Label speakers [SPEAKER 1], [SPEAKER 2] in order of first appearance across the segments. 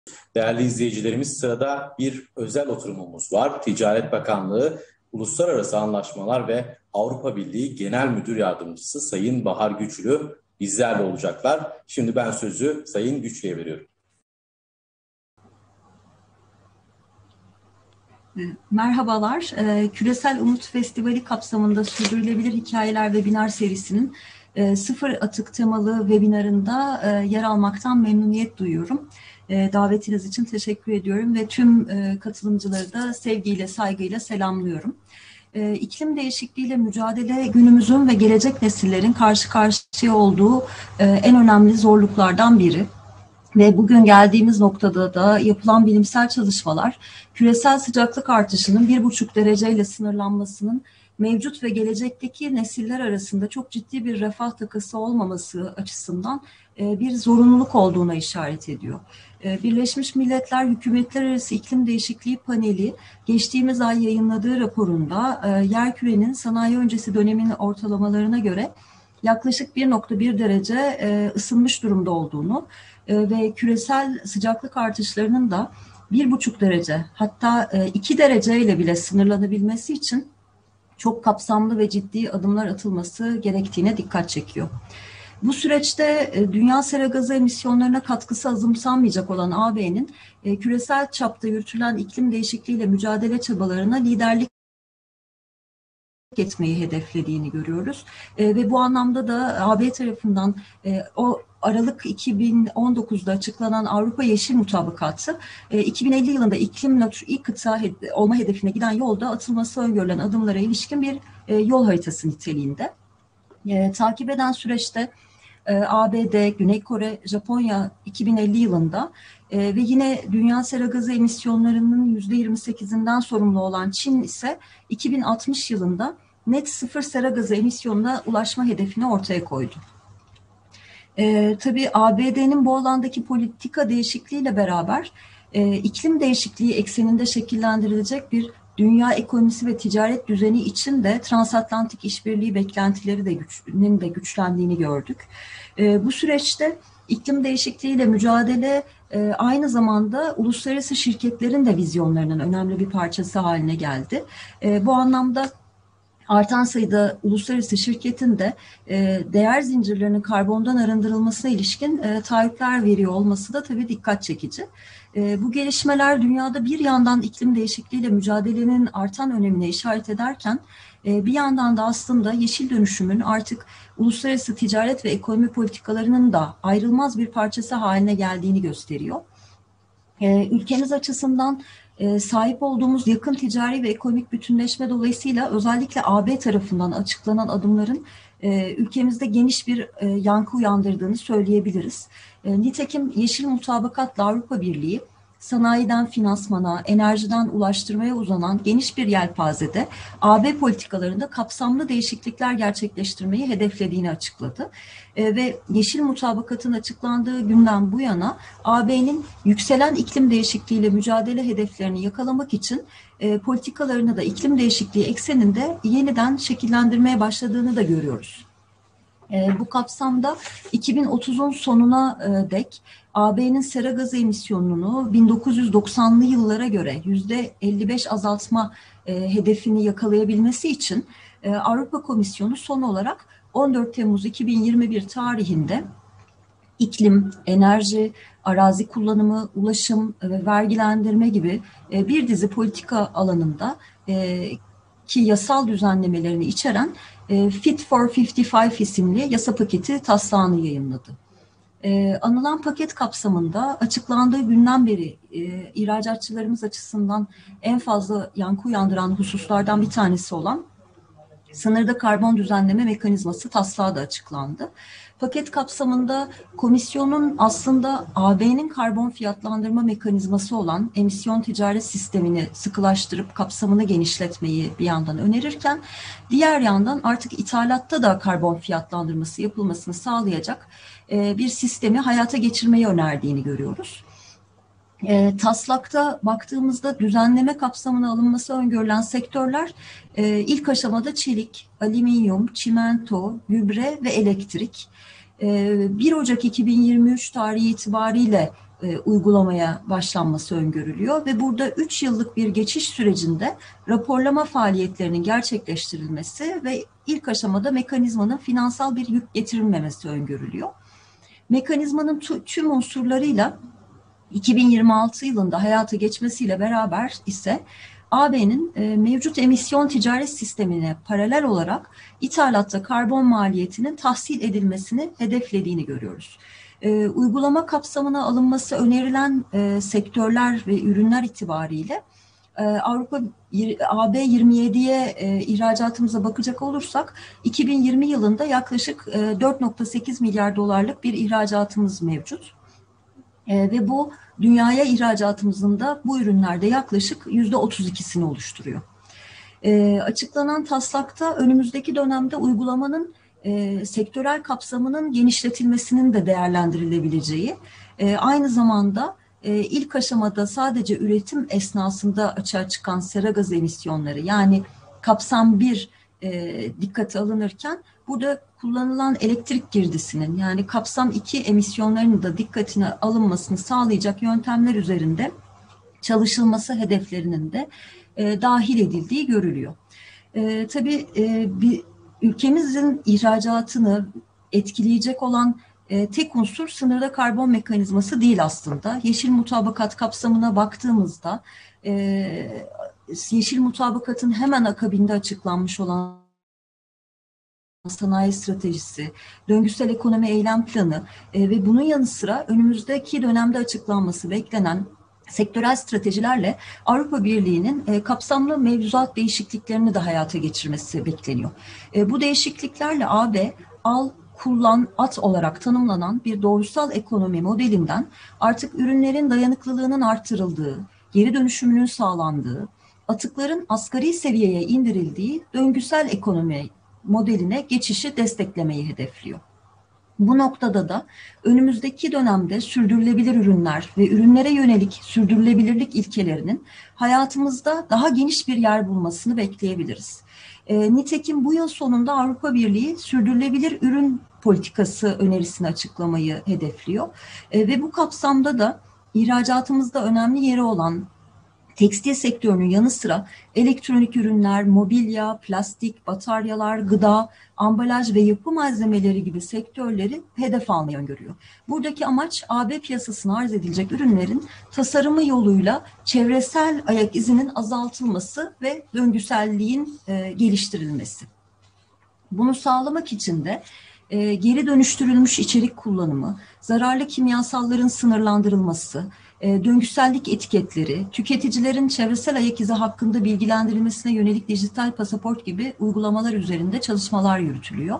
[SPEAKER 1] Değerli izleyicilerimiz, sırada bir özel oturumumuz var. Ticaret Bakanlığı Uluslararası Anlaşmalar ve Avrupa Birliği Genel Müdür Yardımcısı Sayın Bahar Güçlü bizlerle olacaklar. Şimdi ben sözü Sayın Güçlü'ye veriyorum.
[SPEAKER 2] Merhabalar, Küresel Umut Festivali kapsamında Sürdürülebilir Hikayeler webinar serisinin sıfır atık temalı webinarında yer almaktan memnuniyet duyuyorum. Davetiniz için teşekkür ediyorum ve tüm katılımcıları da sevgiyle, saygıyla selamlıyorum. İklim değişikliğiyle mücadele günümüzün ve gelecek nesillerin karşı karşıya olduğu en önemli zorluklardan biri. Ve bugün geldiğimiz noktada da yapılan bilimsel çalışmalar, küresel sıcaklık artışının 1,5 dereceyle sınırlanmasının mevcut ve gelecekteki nesiller arasında çok ciddi bir refah takısı olmaması açısından bir zorunluluk olduğuna işaret ediyor. Birleşmiş Milletler Hükümetler Arası İklim Değişikliği Paneli geçtiğimiz ay yayınladığı raporunda yerkürenin sanayi öncesi dönemin ortalamalarına göre yaklaşık 1,1 derece ısınmış durumda olduğunu ve küresel sıcaklık artışlarının da 1,5 derece hatta 2 dereceyle bile sınırlanabilmesi için çok kapsamlı ve ciddi adımlar atılması gerektiğine dikkat çekiyor. Bu süreçte dünya sera gazı emisyonlarına katkısı azımsanmayacak olan AB'nin küresel çapta yürütülen iklim değişikliğiyle mücadele çabalarına liderlik etmeyi hedeflediğini görüyoruz. Ve bu anlamda da AB tarafından o Aralık 2019'da açıklanan Avrupa Yeşil Mutabakatı 2050 yılında iklim nötr ilk kıta olma hedefine giden yolda atılması öngörülen adımlara ilişkin bir yol haritası niteliğinde. Takip eden süreçte ABD, Güney Kore, Japonya 2050 yılında ve yine dünya sera gazı emisyonlarının %28'inden sorumlu olan Çin ise 2060 yılında net sıfır sera gazı emisyonuna ulaşma hedefini ortaya koydu. Tabii ABD'nin bu alandaki politika değişikliğiyle beraber iklim değişikliği ekseninde şekillendirilecek bir dünya ekonomisi ve ticaret düzeni için de transatlantik işbirliği beklentileri de güçlendiğini gördük. Bu süreçte iklim değişikliğiyle mücadele aynı zamanda uluslararası şirketlerin de vizyonlarının önemli bir parçası haline geldi. Bu anlamda artan sayıda uluslararası şirketin de değer zincirlerinin karbondan arındırılmasına ilişkin taahhütler veriyor olması da tabii dikkat çekici. Bu gelişmeler dünyada bir yandan iklim değişikliğiyle mücadelenin artan önemine işaret ederken bir yandan da aslında yeşil dönüşümün artık uluslararası ticaret ve ekonomi politikalarının da ayrılmaz bir parçası haline geldiğini gösteriyor. Ülkemiz açısından sahip olduğumuz yakın ticari ve ekonomik bütünleşme dolayısıyla özellikle AB tarafından açıklanan adımların ülkemizde geniş bir yankı uyandırdığını söyleyebiliriz. Nitekim Yeşil Mutabakat'la Avrupa Birliği sanayiden finansmana, enerjiden ulaştırmaya uzanan geniş bir yelpazede AB politikalarında kapsamlı değişiklikler gerçekleştirmeyi hedeflediğini açıkladı. Ve Yeşil Mutabakat'ın açıklandığı günden bu yana AB'nin yükselen iklim değişikliğiyle mücadele hedeflerini yakalamak için politikalarını da iklim değişikliği ekseninde yeniden şekillendirmeye başladığını da görüyoruz. Bu kapsamda 2030'un sonuna dek AB'nin sera gazı emisyonunu 1990'lı yıllara göre %55 azaltma hedefini yakalayabilmesi için Avrupa Komisyonu son olarak 14 Temmuz 2021 tarihinde iklim, enerji, arazi kullanımı, ulaşım ve vergilendirme gibi bir dizi politika alanında ki yasal düzenlemelerini içeren Fit for 55 isimli yasa paketi taslağını yayınladı. Anılan paket kapsamında açıklandığı günden beri ihracatçılarımız açısından en fazla yankı uyandıran hususlardan bir tanesi olan sınırda karbon düzenleme mekanizması taslağı da açıklandı. Paket kapsamında komisyonun aslında AB'nin karbon fiyatlandırma mekanizması olan emisyon ticaret sistemini sıkılaştırıp kapsamını genişletmeyi bir yandan önerirken diğer yandan artık ithalatta da karbon fiyatlandırması yapılmasını sağlayacak bir sistemi hayata geçirmeyi önerdiğini görüyoruz. Taslakta baktığımızda düzenleme kapsamına alınması öngörülen sektörler ilk aşamada çelik, alüminyum, çimento, gübre ve elektrik. 1 Ocak 2023 tarihi itibariyle uygulamaya başlanması öngörülüyor ve burada 3 yıllık bir geçiş sürecinde raporlama faaliyetlerinin gerçekleştirilmesi ve ilk aşamada mekanizmanın finansal bir yük getirilmemesi öngörülüyor. Mekanizmanın tüm unsurlarıyla 2026 yılında hayata geçmesiyle beraber ise AB'nin mevcut emisyon ticaret sistemine paralel olarak ithalatta karbon maliyetinin tahsil edilmesini hedeflediğini görüyoruz. Uygulama kapsamına alınması önerilen sektörler ve ürünler itibariyle AB 27'ye ihracatımıza bakacak olursak 2020 yılında yaklaşık 4,8 milyar dolarlık bir ihracatımız mevcut. Ve bu dünyaya ihracatımızın da bu ürünlerde yaklaşık %32'sini oluşturuyor. Açıklanan taslakta önümüzdeki dönemde uygulamanın sektörel kapsamının genişletilmesinin de değerlendirilebileceği, aynı zamanda ilk aşamada sadece üretim esnasında açığa çıkan sera gazı emisyonları, yani kapsam 1 dikkate alınırken burada kullanılan elektrik girdisinin, yani kapsam 2 emisyonlarının da dikkatine alınmasını sağlayacak yöntemler üzerinde çalışılması hedeflerinin de dahil edildiği görülüyor. Tabii ülkemizin ihracatını etkileyecek olan tek unsur sınırda karbon mekanizması değil aslında. Yeşil mutabakat kapsamına baktığımızda yeşil mutabakatın hemen akabinde açıklanmış olan sanayi stratejisi, döngüsel ekonomi eylem planı ve bunun yanı sıra önümüzdeki dönemde açıklanması beklenen sektörel stratejilerle Avrupa Birliği'nin kapsamlı mevzuat değişikliklerini de hayata geçirmesi bekleniyor. Bu değişikliklerle AB, al, kullan, at olarak tanımlanan bir doğrusal ekonomi modelinden artık ürünlerin dayanıklılığının artırıldığı, geri dönüşümünün sağlandığı, atıkların asgari seviyeye indirildiği döngüsel ekonomi modeline geçişi desteklemeyi hedefliyor. Bu noktada da önümüzdeki dönemde sürdürülebilir ürünler ve ürünlere yönelik sürdürülebilirlik ilkelerinin hayatımızda daha geniş bir yer bulmasını bekleyebiliriz. Nitekim bu yıl sonunda Avrupa Birliği sürdürülebilir ürün politikası önerisini açıklamayı hedefliyor. Ve bu kapsamda da ihracatımızda önemli yeri olan tekstil sektörünün yanı sıra elektronik ürünler, mobilya, plastik, bataryalar, gıda, ambalaj ve yapı malzemeleri gibi sektörleri hedef almayı öngörüyor. Buradaki amaç AB piyasasına arz edilecek ürünlerin tasarımı yoluyla çevresel ayak izinin azaltılması ve döngüselliğin geliştirilmesi. Bunu sağlamak için de geri dönüştürülmüş içerik kullanımı, zararlı kimyasalların sınırlandırılması, döngüsellik etiketleri, tüketicilerin çevresel ayak izi hakkında bilgilendirilmesine yönelik dijital pasaport gibi uygulamalar üzerinde çalışmalar yürütülüyor.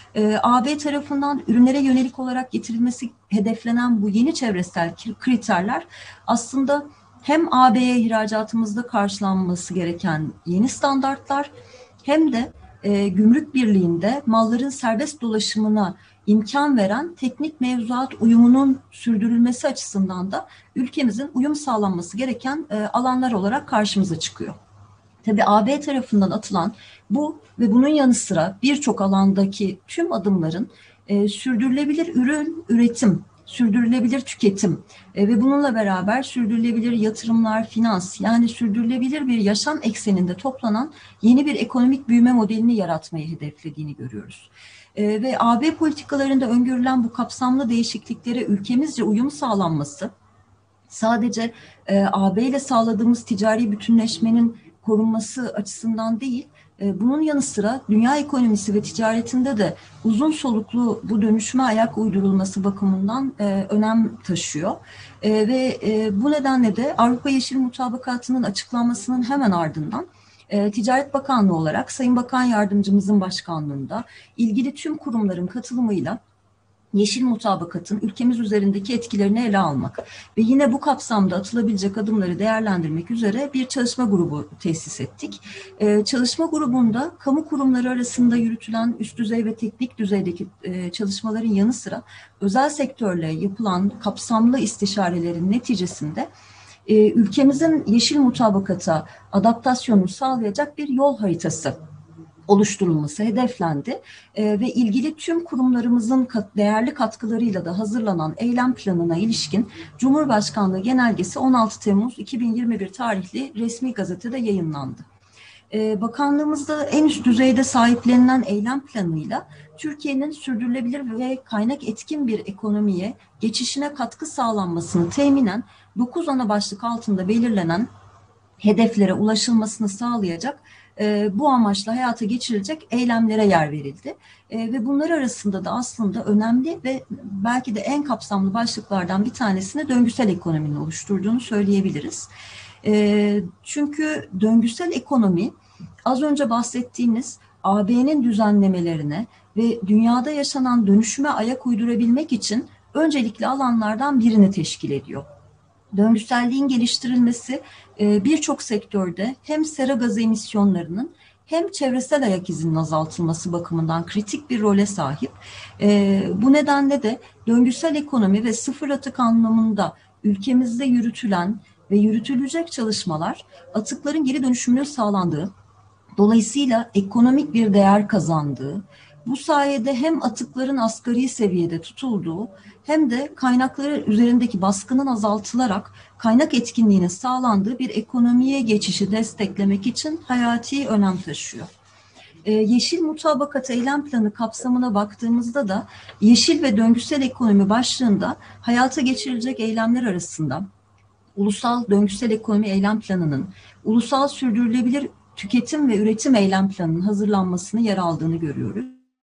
[SPEAKER 2] AB tarafından ürünlere yönelik olarak getirilmesi hedeflenen bu yeni çevresel kriterler aslında hem AB'ye ihracatımızda karşılanması gereken yeni standartlar hem de Gümrük Birliği'nde malların serbest dolaşımına imkan veren teknik mevzuat uyumunun sürdürülmesi açısından da ülkemizin uyum sağlanması gereken alanlar olarak karşımıza çıkıyor. Tabii AB tarafından atılan bu ve bunun yanı sıra birçok alandaki tüm adımların sürdürülebilir ürün üretim, sürdürülebilir tüketim ve bununla beraber sürdürülebilir yatırımlar, finans, yani sürdürülebilir bir yaşam ekseninde toplanan yeni bir ekonomik büyüme modelini yaratmayı hedeflediğini görüyoruz. Ve AB politikalarında öngörülen bu kapsamlı değişikliklere ülkemizce uyum sağlanması sadece AB ile sağladığımız ticari bütünleşmenin korunması açısından değil, bunun yanı sıra dünya ekonomisi ve ticaretinde de uzun soluklu bu dönüşüme ayak uydurulması bakımından önem taşıyor. Ve bu nedenle de Avrupa Yeşil Mutabakatı'nın açıklanmasının hemen ardından Ticaret Bakanlığı olarak Sayın Bakan Yardımcımızın başkanlığında ilgili tüm kurumların katılımıyla Yeşil Mutabakat'ın ülkemiz üzerindeki etkilerini ele almak ve yine bu kapsamda atılabilecek adımları değerlendirmek üzere bir çalışma grubu tesis ettik. Çalışma grubunda kamu kurumları arasında yürütülen üst düzey ve teknik düzeydeki çalışmaların yanı sıra özel sektörle yapılan kapsamlı istişarelerin neticesinde ülkemizin yeşil mutabakata adaptasyonunu sağlayacak bir yol haritası oluşturulması hedeflendi ve ilgili tüm kurumlarımızın değerli katkılarıyla da hazırlanan eylem planına ilişkin Cumhurbaşkanlığı Genelgesi 16 Temmuz 2021 tarihli resmi gazetede yayınlandı. Bakanlığımızda en üst düzeyde sahiplenilen eylem planıyla Türkiye'nin sürdürülebilir ve kaynak etkin bir ekonomiye geçişine katkı sağlanmasını teminen 9 ana başlık altında belirlenen hedeflere ulaşılmasını sağlayacak bu amaçla hayata geçirilecek eylemlere yer verildi. Ve bunlar arasında da aslında önemli ve belki de en kapsamlı başlıklardan bir tanesini döngüsel ekonominin oluşturduğunu söyleyebiliriz. Çünkü döngüsel ekonomi az önce bahsettiğimiz AB'nin düzenlemelerine ve dünyada yaşanan dönüşüme ayak uydurabilmek için öncelikli alanlardan birini teşkil ediyor. Döngüselliğin geliştirilmesi birçok sektörde hem sera gazı emisyonlarının hem çevresel ayak izinin azaltılması bakımından kritik bir role sahip. Bu nedenle de döngüsel ekonomi ve sıfır atık anlamında ülkemizde yürütülen ve yürütülecek çalışmalar atıkların geri dönüşümünün sağlandığı, dolayısıyla ekonomik bir değer kazandığı, bu sayede hem atıkların asgari seviyede tutulduğu hem de kaynakları üzerindeki baskının azaltılarak kaynak etkinliğinin sağlandığı bir ekonomiye geçişi desteklemek için hayati önem taşıyor. Yeşil Mutabakat Eylem Planı kapsamına baktığımızda da yeşil ve döngüsel ekonomi başlığında hayata geçirilecek eylemler arasında Ulusal Döngüsel Ekonomi Eylem Planı'nın, Ulusal Sürdürülebilir Tüketim ve Üretim Eylem Planı'nın hazırlanmasını yer aldığını görüyoruz.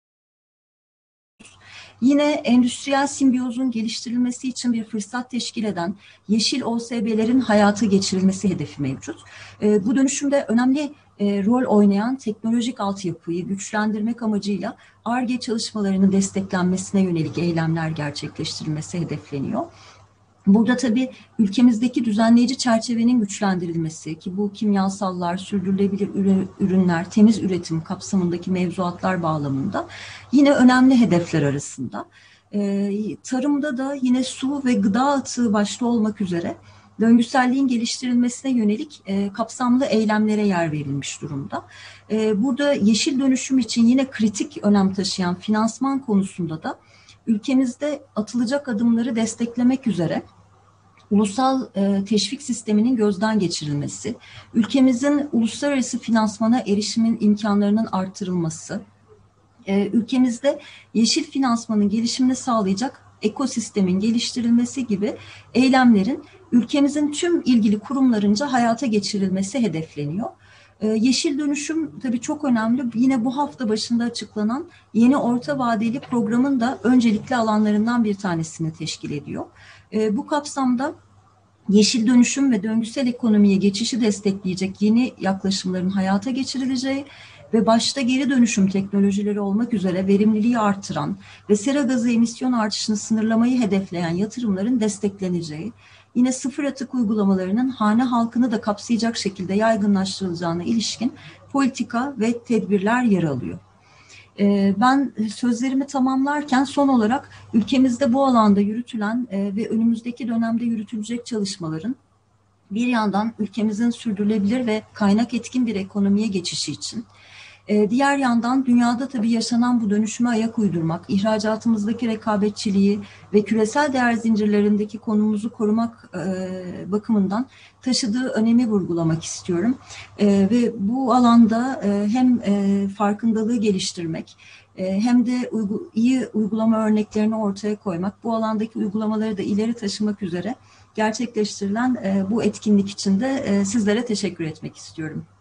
[SPEAKER 2] Yine endüstriyel simbiyozun geliştirilmesi için bir fırsat teşkil eden yeşil OSB'lerin hayata geçirilmesi hedefi mevcut. Bu dönüşümde önemli rol oynayan teknolojik altyapıyı güçlendirmek amacıyla Ar-Ge çalışmalarının desteklenmesine yönelik eylemler gerçekleştirilmesi hedefleniyor. Burada tabii ülkemizdeki düzenleyici çerçevenin güçlendirilmesi ki bu kimyasallar, sürdürülebilir ürünler, temiz üretim kapsamındaki mevzuatlar bağlamında yine önemli hedefler arasında. Tarımda da yine su ve gıda atığı başta olmak üzere döngüselliğin geliştirilmesine yönelik kapsamlı eylemlere yer verilmiş durumda. Burada yeşil dönüşüm için yine kritik önem taşıyan finansman konusunda da ülkemizde atılacak adımları desteklemek üzere ulusal teşvik sisteminin gözden geçirilmesi, ülkemizin uluslararası finansmana erişimin imkanlarının artırılması, ülkemizde yeşil finansmanın gelişimini sağlayacak ekosistemin geliştirilmesi gibi eylemlerin ülkemizin tüm ilgili kurumlarınca hayata geçirilmesi hedefleniyor. Yeşil dönüşüm tabii çok önemli. Yine bu hafta başında açıklanan yeni orta vadeli programın da öncelikli alanlarından bir tanesini teşkil ediyor. Bu kapsamda yeşil dönüşüm ve döngüsel ekonomiye geçişi destekleyecek yeni yaklaşımların hayata geçirileceği ve başta geri dönüşüm teknolojileri olmak üzere verimliliği artıran ve sera gazı emisyon artışını sınırlamayı hedefleyen yatırımların destekleneceği, yine sıfır atık uygulamalarının hane halkını da kapsayacak şekilde yaygınlaştırılacağına ilişkin politika ve tedbirler yer alıyor. Ben sözlerimi tamamlarken son olarak ülkemizde bu alanda yürütülen ve önümüzdeki dönemde yürütülecek çalışmaların bir yandan ülkemizin sürdürülebilir ve kaynak etkin bir ekonomiye geçişi için, diğer yandan dünyada tabii yaşanan bu dönüşüme ayak uydurmak, ihracatımızdaki rekabetçiliği ve küresel değer zincirlerindeki konumumuzu korumak bakımından taşıdığı önemi vurgulamak istiyorum. Ve bu alanda hem farkındalığı geliştirmek hem de iyi uygulama örneklerini ortaya koymak, bu alandaki uygulamaları da ileri taşımak üzere gerçekleştirilen bu etkinlik için de sizlere teşekkür etmek istiyorum.